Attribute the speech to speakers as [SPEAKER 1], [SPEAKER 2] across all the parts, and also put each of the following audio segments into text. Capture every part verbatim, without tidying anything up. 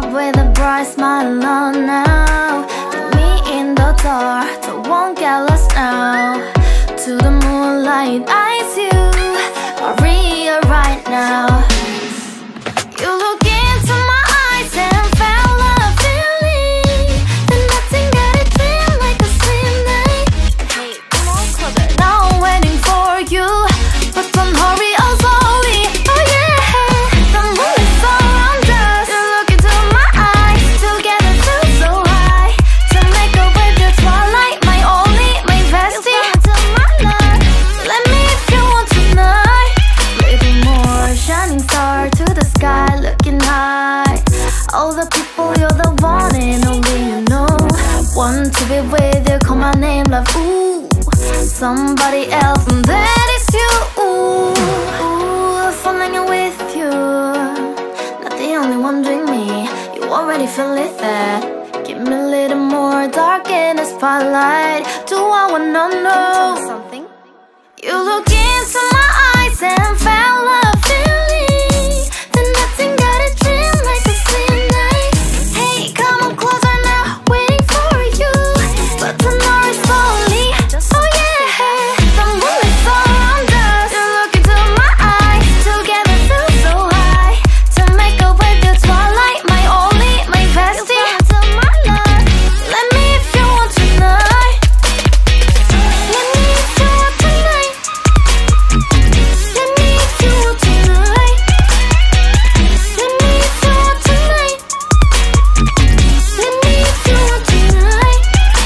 [SPEAKER 1] up with a bright smile on now. Put me in the dark, so won't get lost now. To the moonlight, eyes you, Maria right now. You look into my eyes and felt a feeling that nothing got a dream like a slim night. Hey, come on, closer. Now I'm waiting for you, but don't hurry, oh slowly. Oh yeah, the moon is around us. You look into my eyes, together feel so high. To make up with the twilight, my only, my bestie. You my life, let me if you want tonight. Little more shining star to the sky, looking high. All the people, you're the one and only you know. Want to be with you, call my name, love, ooh. Somebody else, and that is you, ooh. Ooh, falling in with you. Not the only one doing me, you already feel it there. Give me a little more dark in the spotlight. Do I wanna know something? You look into my eyes and felt a feeling that nothing got a dream like a slim night. Hey, come on closer now, waiting for you, but tomorrow is slowly. Oh yeah, the moon is around us. You look into my eyes, together feel so high. To make up with the twilight, my only, my bestie. My love, let me if you want tonight. Let me if you want tonight. Let me if you want tonight. Let me if you want tonight. Let me if you want tonight.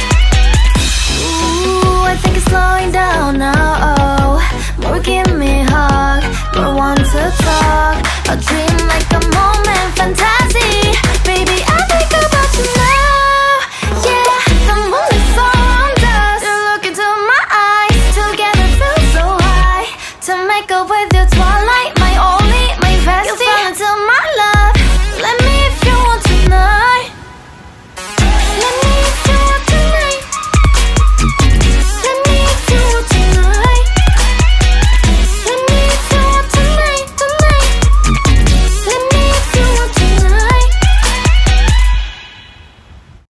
[SPEAKER 1] Ooh, I think it's slowing down now. Oh, more give me a hug, more want to talk. A dream like a moment, fantasy. Baby, I think about you now. Yeah, the moon is around us. You look into my eyes, together feel so high. To make up with